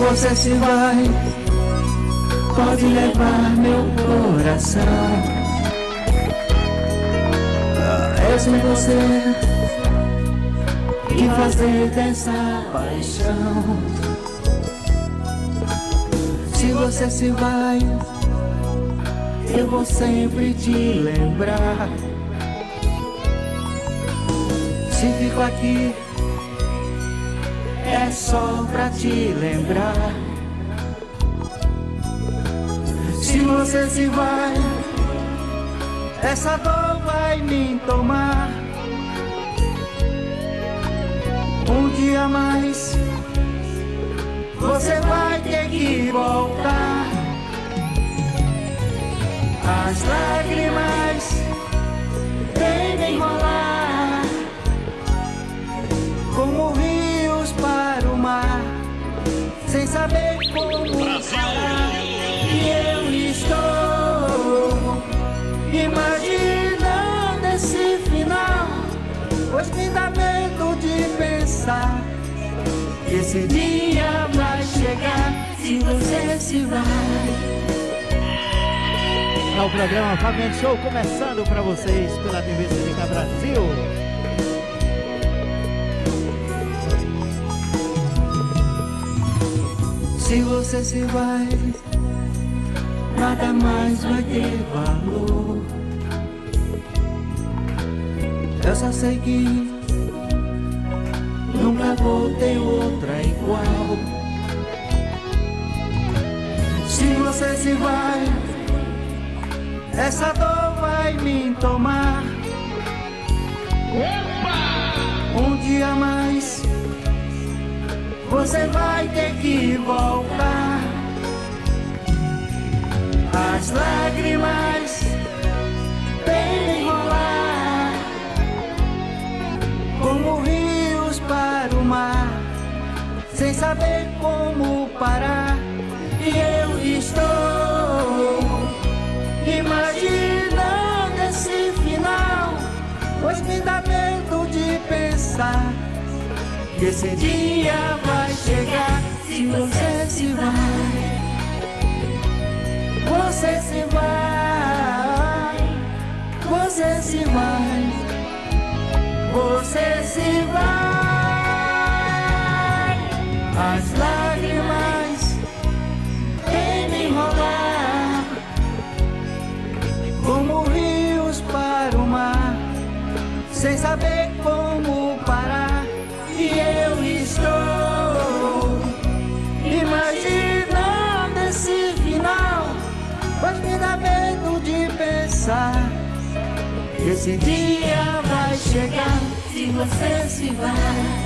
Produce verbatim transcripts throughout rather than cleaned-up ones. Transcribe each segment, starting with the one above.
você se vai, pode levar meu coração. É sem você que fazer dessa paixão. Se você se vai, eu vou sempre te lembrar. Se fico aqui, é só pra te lembrar. Se você se vai, essa dor vai me tomar. Um dia mais, você vai ter que voltar. As lágrimas devem rolar como rios para o mar, sem saber como parar. E eu estou imaginando esse final, pois me dá medo de pensar que esse dia vai chegar se você se vai. É o programa Fabiano Show começando para vocês pela T V C D K Brasil. Se você se vai, nada mais vai ter valor. Eu só sei que nunca vou ter outra igual. Se você se vai, essa dor vai me tomar. Opa! Um dia mais, você vai ter que voltar. As lágrimas devem rolar como rios para o mar, sem saber como parar. E eu estou imaginando esse final, pois me dá medo de pensar que esse dia vai chegar se você se vai. Você se vai, você se vai, você se vai. As lágrimas devem rolar como rios para o mar, sem saber como parar. E eu estou imaginando esse final, pois me dá medo de pensar que esse dia vai chegar se você se vai.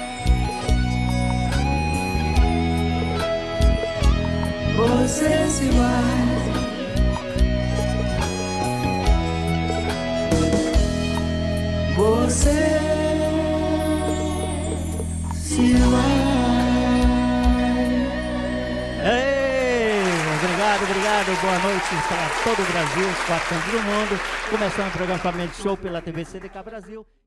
Você se vai. Você se vai. Ei, obrigado, obrigado. Boa noite para todo o Brasil, os quatro cantos do mundo. Começando o programa Fabiano Show pela T V C D K Brasil.